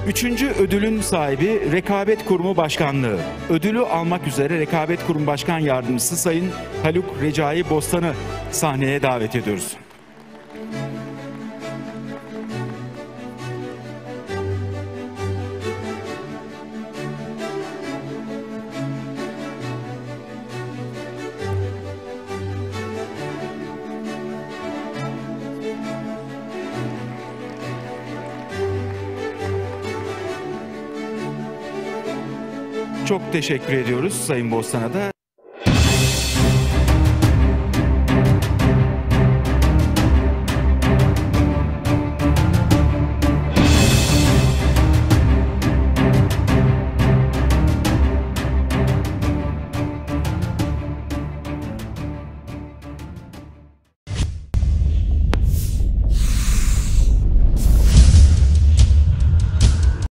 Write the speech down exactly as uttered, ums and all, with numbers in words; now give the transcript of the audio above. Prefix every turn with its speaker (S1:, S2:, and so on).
S1: Üçüncü ödülün sahibi Rekabet Kurumu Başkanlığı. Ödülü almak üzere Rekabet Kurumu Başkan Yardımcısı Sayın Haluk Recai Bostan'ı sahneye davet ediyoruz. Çok teşekkür ediyoruz Sayın Bostan'a da.